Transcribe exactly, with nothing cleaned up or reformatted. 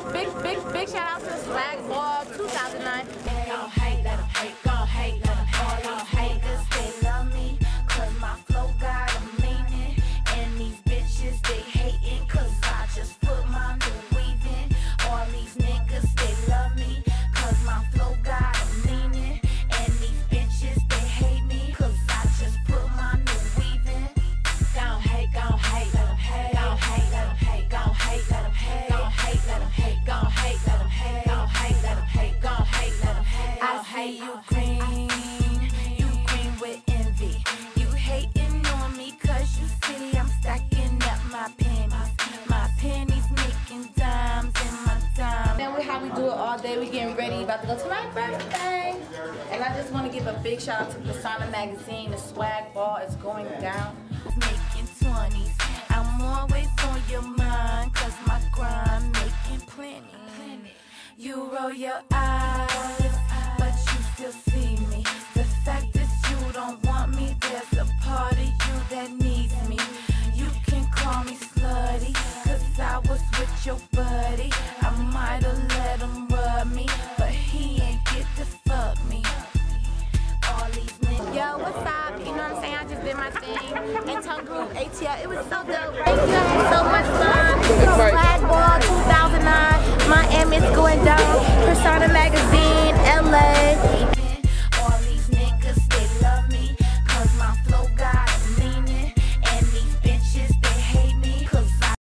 big, big, big shout out to Swag Ball two thousand nine. Gon' hate, let 'em hate, gon' hate, let 'em hate. All these haters, they love me, cause my flow got 'em leaning. And these bitches, they hating, cause I just put my new weave in. All these niggas, they love me, cause my flow got 'em leaning. And these bitches, they hate me, cause I just put my new weave in. Gon' hate, gon' hate, let 'em hate. Gon' hate, let 'em hate, gon' hate, let 'em hate. Gon' hate, let 'em hate, gon' hate, let 'em hate. Gon' hate, let 'em hate, gon' hate, let 'em hate. I hate you green, you green with envy. You hating on me cause you see I'm stacking up my pennies. My pennies making dimes in my time. And we how we do it all day. We getting ready, about to go to my birthday. And I just want to give a big shout out to Persona Magazine. The Swag Ball is going down. Making twenties, I'm always on your mind, cause my grind making plenty. You roll your eyes, but you still see me. The fact that you don't want me, there's a part of you that needs me. You can call me slutty, cause I was with your buddy. I might've let him rub me, but he ain't get to fuck me. All these niggas. Yo, what's up? You know what I'm saying? I just did my thing in Tongue Group A T L. It was so dope, right? You had so much fun.